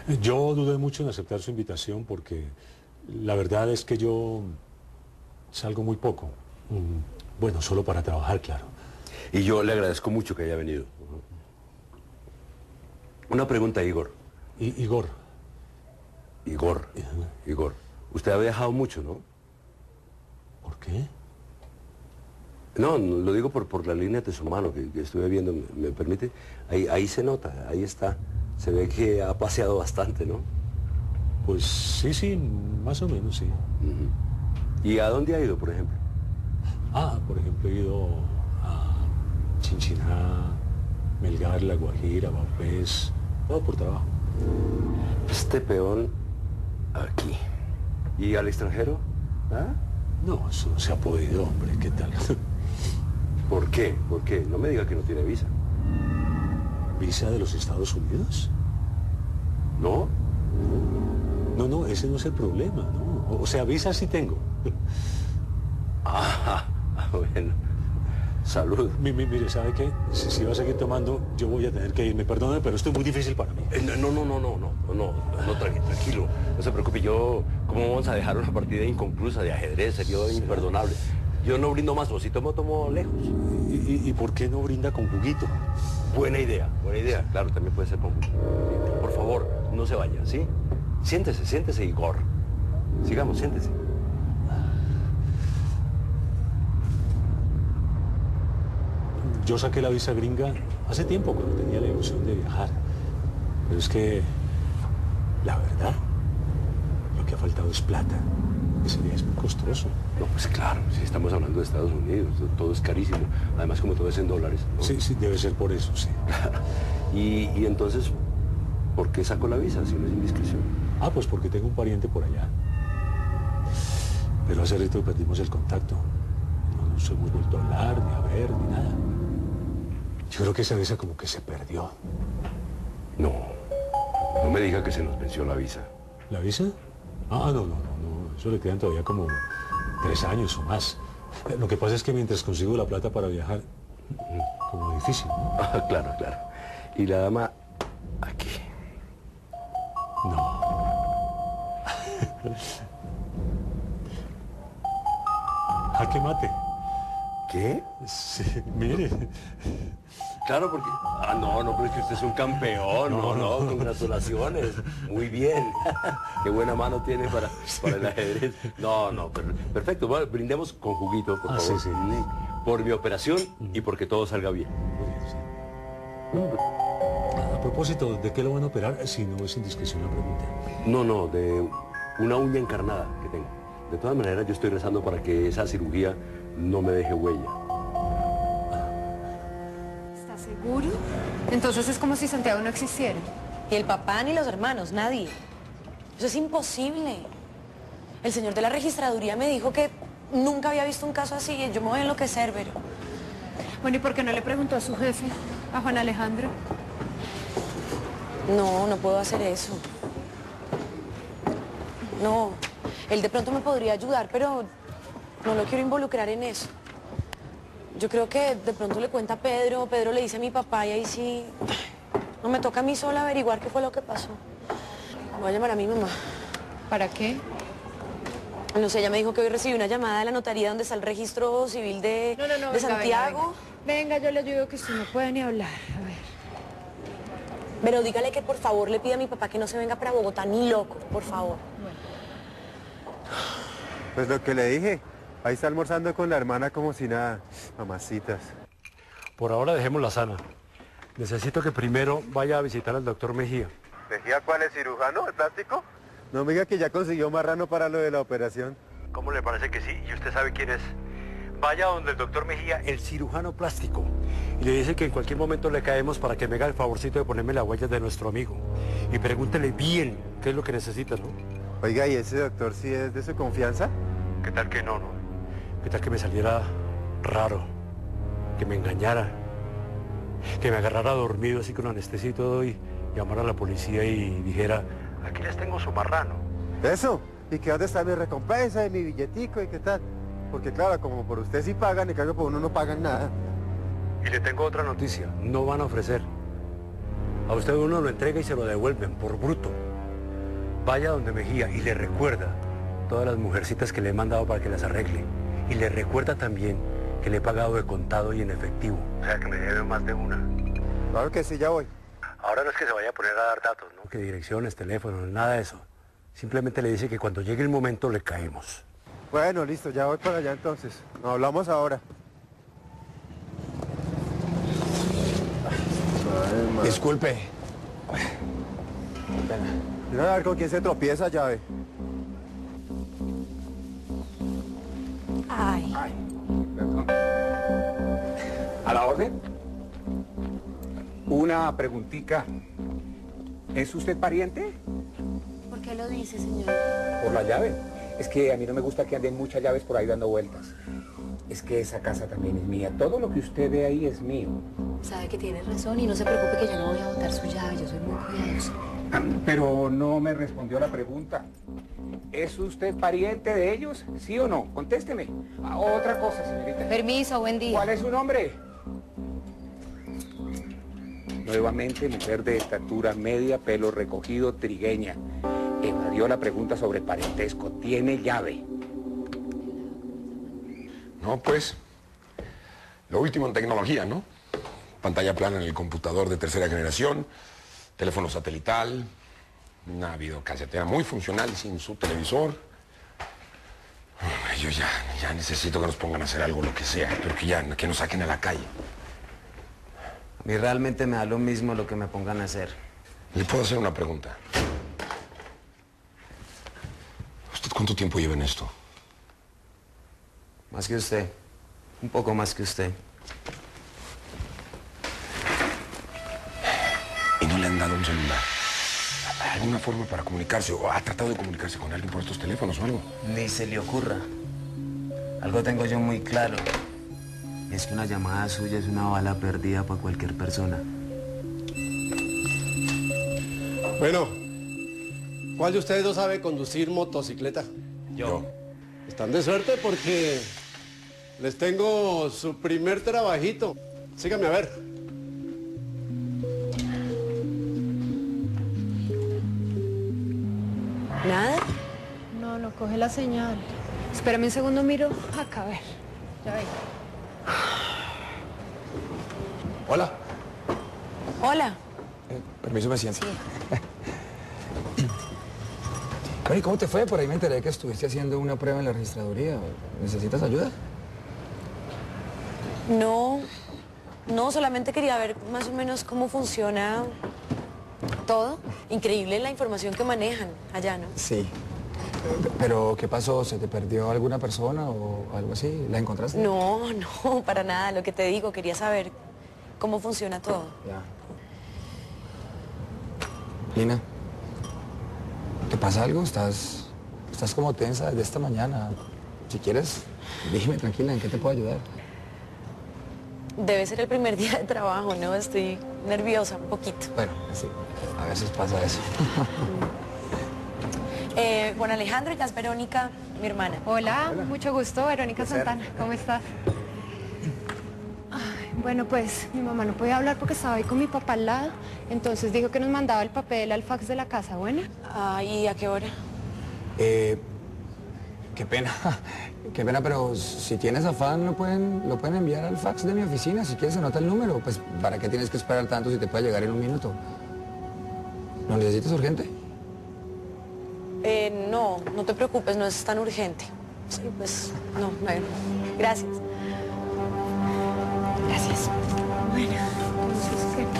Yo dudé mucho en aceptar su invitación porque la verdad es que yo salgo muy poco. Bueno, solo para trabajar, claro. Y yo le agradezco mucho que haya venido. Una pregunta, Igor. Igor. Igor. Igor. Usted ha viajado mucho, ¿no? ¿Por qué? No, lo digo por la línea de su mano que estuve viendo. ¿Me permite? Ahí se nota, ahí está. Se ve que ha paseado bastante, ¿no? Pues sí, más o menos, sí. ¿Y a dónde ha ido, por ejemplo? Por ejemplo, he ido a Chinchiná, Melgar, La Guajira, Vaupés, todo por trabajo. Este peón aquí. ¿Y al extranjero? ¿Ah? No, eso no se ha podido, hombre, ¿qué tal? ¿Por qué? ¿Por qué? No me diga que no tiene visa. ¿Visa de los Estados Unidos? ¿No? No, ese no es el problema, ¿no? O sea, visa sí tengo. Bueno. Salud. Mire, ¿sabe qué? Si va a seguir tomando, yo voy a tener que irme. Perdóneme, pero esto es muy difícil para mí. No, tranquilo. No se preocupe, ¿cómo vamos a dejar una partida inconclusa de ajedrez? Sería imperdonable. Yo no brindo más, si tomo lejos. ¿Y por qué no brinda con juguito? Buena idea. Claro, también puede ser con juguito. Por favor, no se vaya, ¿sí? Siéntese, Igor. Sigamos, siéntese. Yo saqué la visa gringa hace tiempo, cuando tenía la ilusión de viajar. Pero es que, la verdad, lo que ha faltado es plata. Ese día es muy costoso. No, pues claro, si estamos hablando de Estados Unidos, todo es carísimo. Además, como todo es en dólares, ¿no? Sí, debe ser por eso, sí. Claro. Y entonces, ¿por qué sacó la visa si no es indiscreción? Pues porque tengo un pariente por allá. Pero hace rato perdimos el contacto. No nos hemos vuelto a hablar, ni a ver, ni nada. Yo creo que esa visa como que se perdió. No me diga que se nos venció la visa. ¿La visa? No. Eso le quedan todavía como 3 años o más. Lo que pasa es que mientras consigo la plata para viajar, como difícil, ¿no? Claro. ¿Y la dama aquí? No. Jaque mate. ¿Qué? Sí, mire. Claro, porque... no, pero es que usted es un campeón. No, congratulaciones. Muy bien. Qué buena mano tiene para el ajedrez. No, perfecto. Bueno, brindemos con juguito, por favor. Sí. Por mi operación y porque todo salga bien. A propósito, ¿de qué lo van a operar? Si no es indiscreción la pregunta. No, de una uña encarnada que tengo. De todas maneras, yo estoy rezando para que esa cirugía no me deje huella. ¿Estás seguro? Entonces es como si Santiago no existiera. Ni el papá ni los hermanos, nadie. Eso es imposible. El señor de la registraduría me dijo que nunca había visto un caso así y yo me voy a enloquecer, pero... Bueno, ¿y por qué no le preguntó a su jefe, a Juan Alejandro? No puedo hacer eso. No, él de pronto me podría ayudar, pero no lo quiero involucrar en eso. Yo creo que de pronto le cuenta a Pedro le dice a mi papá y ahí sí... No, me toca a mí sola averiguar qué fue lo que pasó. Voy a llamar a mi mamá. ¿Para qué? No sé, ella me dijo que hoy recibí una llamada de la notaría donde está el registro civil de Venga, Santiago. Venga, yo le ayudo que usted no puede ni hablar. A ver. Pero dígale que por favor le pida a mi papá que no se venga para Bogotá ni loco, por favor. Bueno. Pues lo que le dije, ahí está almorzando con la hermana como si nada, mamacitas. Por ahora dejémosla sana. Necesito que primero vaya a visitar al doctor Mejía. ¿Mejía cuál es, cirujano, el plástico? No me diga que ya consiguió marrano para lo de la operación. ¿Cómo le parece que sí? ¿Y usted sabe quién es? Vaya donde el doctor Mejía, el cirujano plástico, y le dice que en cualquier momento le caemos para que me haga el favorcito de ponerme las huellas de nuestro amigo. Y pregúntele bien qué es lo que necesita, ¿no? Oiga, ¿y ese doctor sí es de su confianza? ¿Qué tal que no? ¿Qué tal que me saliera raro? Que me engañara. Que me agarrara dormido así con anestesia y todo y llamara a la policía y dijera, aquí les tengo su marrano. ¿Eso? ¿Y que dónde está mi recompensa y mi billetico y qué tal? Porque claro, como por usted sí pagan, en cambio por uno no pagan nada. Y le tengo otra noticia, no van a ofrecer. A usted uno lo entrega y se lo devuelven por bruto. vaya donde Mejía y le recuerda todas las mujercitas que le he mandado para que las arregle. Y le recuerda también que le he pagado de contado y en efectivo. O sea, que me debe más de una. Claro que sí, ya voy. Ahora no es que se vaya a poner a dar datos, ¿no? Que direcciones, teléfonos, nada de eso. Simplemente le dice que cuando llegue el momento le caemos. Bueno, listo, ya voy para allá entonces. Nos hablamos ahora. Disculpe. Mira a ver con quién se tropieza, llave. Ay. Perdón. ¿A la orden? Una preguntita. ¿Es usted pariente? ¿Por qué lo dice, señor? Por la llave. Es que a mí no me gusta que anden muchas llaves por ahí dando vueltas. Es que esa casa también es mía. Todo lo que usted ve ahí es mío. Sabe que tiene razón y no se preocupe que yo no voy a botar su llave. Yo soy muy cuidadosa. Pero no me respondió la pregunta. ¿Es usted pariente de ellos? ¿Sí o no? Contésteme. Otra cosa, señorita. Permiso, buen día. ¿Cuál es su nombre? Nuevamente, mujer de estatura media, pelo recogido, trigueña. Evadió la pregunta sobre parentesco. ¿Tiene llave? No, pues, lo último en tecnología, ¿no? Pantalla plana en el computador de tercera generación, teléfono satelital, una videocasetera muy funcional sin su televisor. Yo ya necesito que nos pongan a hacer algo, lo que sea, pero que nos saquen a la calle. A mí realmente me da lo mismo lo que me pongan a hacer. ¿Le puedo hacer una pregunta? ¿Usted cuánto tiempo lleva en esto? Más que usted. Un poco más que usted. ¿Y no le han dado un celular? ¿Alguna forma para comunicarse? ¿O ha tratado de comunicarse con alguien por estos teléfonos o algo? Ni se le ocurra. Algo tengo yo muy claro. Es que una llamada suya es una bala perdida para cualquier persona. Bueno, ¿cuál de ustedes no sabe conducir motocicleta? Yo. Están de suerte porque les tengo su primer trabajito. Síganme a ver. ¿Nada? No coge la señal. Espérame un segundo, miro acá, a ver. Ya ve. Hola. Hola. Permiso, me siento. Bueno, ¿y cómo te fue? Por ahí me enteré que estuviste haciendo una prueba en la registraduría. ¿Necesitas ayuda? No, solamente quería ver más o menos cómo funciona todo. Increíble la información que manejan allá, ¿no? Sí. Pero, ¿qué pasó? ¿Se te perdió alguna persona o algo así? ¿La encontraste? No, para nada. Lo que te digo, quería saber cómo funciona todo. Ya. Lina, ¿te pasa algo? ¿Estás como tensa desde esta mañana? Si quieres, dime tranquila, ¿en qué te puedo ayudar? Debe ser el primer día de trabajo, ¿no? Estoy nerviosa un poquito. Bueno, sí, a veces pasa eso. Juan Alejandro, ella es Verónica, mi hermana. Hola, mucho gusto, Verónica Santana. ¿Cómo estás? Ay, bueno, pues mi mamá no podía hablar porque estaba ahí con mi papá al lado. Entonces dijo que nos mandaba el papel al fax de la casa, ¿bueno? ¿Y a qué hora? Qué pena. Qué pena, pero si tienes afán lo pueden enviar al fax de mi oficina. Si quieres anota el número. Pues, ¿para qué tienes que esperar tanto si te puede llegar en un minuto? ¿Lo necesitas urgente? No te preocupes, no es tan urgente. Sí, pues, no, bueno, gracias. Gracias. Bueno, entonces, ¿qué?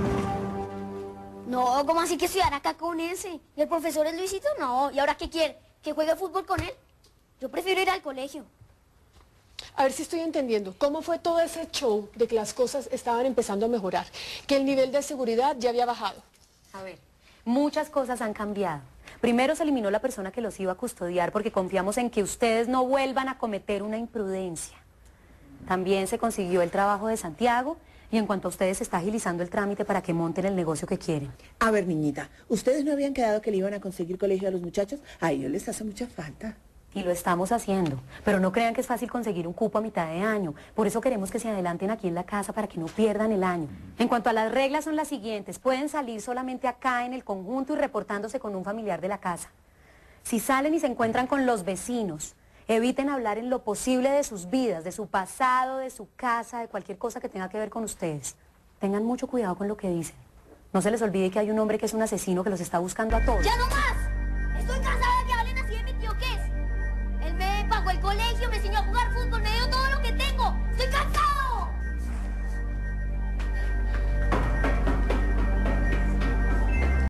No, ¿cómo así que estudiar acá con ese? ¿Y el profesor es Luisito? No, ¿y ahora qué quiere? ¿Que juegue fútbol con él? Yo prefiero ir al colegio. A ver si estoy entendiendo. ¿Cómo fue todo ese show de que las cosas estaban empezando a mejorar? Que el nivel de seguridad ya había bajado. A ver, muchas cosas han cambiado. Primero se eliminó la persona que los iba a custodiar porque confiamos en que ustedes no vuelvan a cometer una imprudencia. También se consiguió el trabajo de Santiago y en cuanto a ustedes se está agilizando el trámite para que monten el negocio que quieren. A ver, niñita, ¿ustedes no habían quedado que le iban a conseguir colegio a los muchachos? A ellos les hace mucha falta. Y lo estamos haciendo, pero no crean que es fácil conseguir un cupo a mitad de año. Por eso queremos que se adelanten aquí en la casa para que no pierdan el año. En cuanto a las reglas son las siguientes, pueden salir solamente acá en el conjunto y reportándose con un familiar de la casa. Si salen y se encuentran con los vecinos, eviten hablar en lo posible de sus vidas, de su pasado, de su casa, de cualquier cosa que tenga que ver con ustedes. Tengan mucho cuidado con lo que dicen. No se les olvide que hay un hombre que es un asesino que los está buscando a todos. ¡Ya no más! Estoy cansada de que hablen así de mi tío, ¿qué es? Él me pagó el colegio, me enseñó a jugar fútbol, me dio todo lo que tengo. ¡Estoy cansada!